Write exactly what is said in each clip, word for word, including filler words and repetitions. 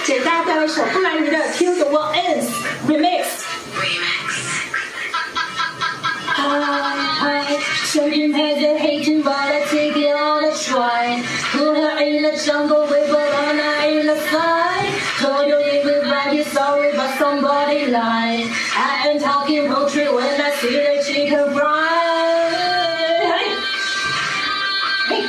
给大家带来一首布兰妮的《Till the World Ends》Remix。I some people have hating, but I take it all a try. Put her in the jungle with banana in the side. Told you everybody sorry, but somebody lied. I am talking poetry when I see the chicken fry. Hey, hey.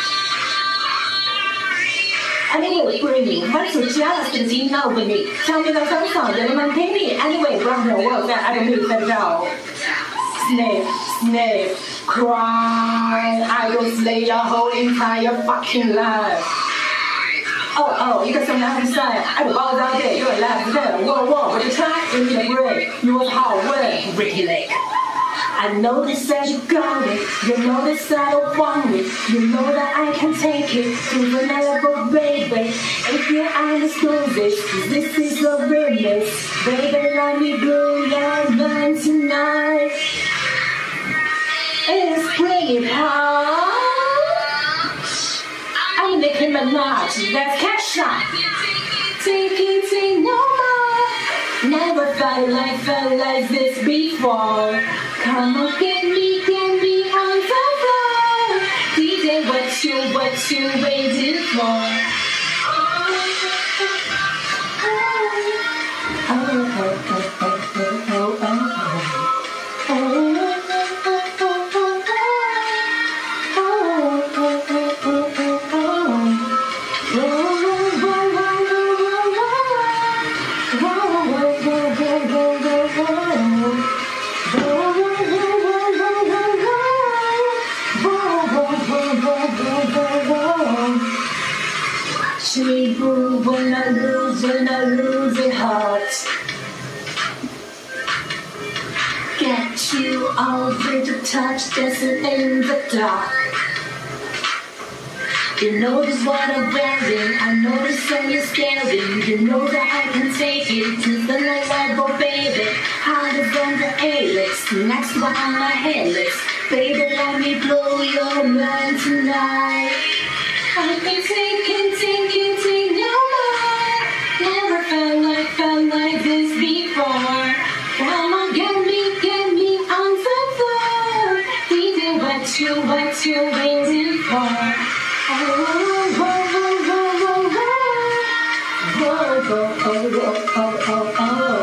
Anyway, bringing what's so jealous to the now with me. Tell me the first song, the man pay me. Anyway, round the world that I don't need to go. Snape, Snape, cry. I will slay your whole entire fucking life. Oh, oh, 一个生男很帅，爱我包扎的，有点烂不对，我我我就 try in the brain， 有好问 Ricky Lake。I know this that you got it, you know this I don't want it, you know that I can take it to the level, baby. If you understood this, this is a remix, baby. Let me blow your mind tonight. It's pretty hard. I'm Nicki Minaj, that's cash shot. Take it, take no more. Never felt like, felt like this before. Come on, get me, get me on the floor. D J, what you, what you waiting for? Oh, oh, oh, oh, oh, oh, oh, oh. She grew when I lose, when I lose it heart. Get you over to touch, dancing in the dark. You know this what I'm wearing, I know this song is staring. You know that I can take it to the next level, baby. Hard as on the A-list, next one on my headless. Baby, let me blow your mind tonight. I've been thinking, thinking, thinking no more. Never felt like, felt like this before. Come on, get me, get me on the floor. D J, what you, what you waiting for? Oh, oh, oh, oh, oh, oh, oh, oh, oh, oh, oh, oh,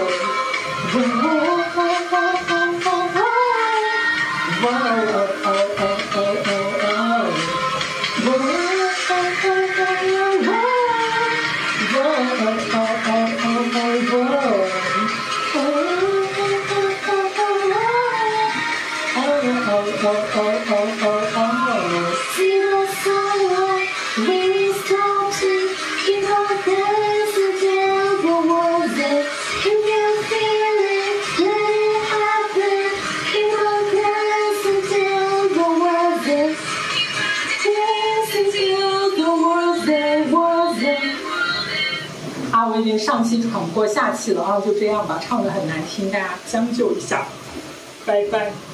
啊，我已经上期喘不过下气了啊，就这样吧，唱得很难听，大家将就一下，拜拜。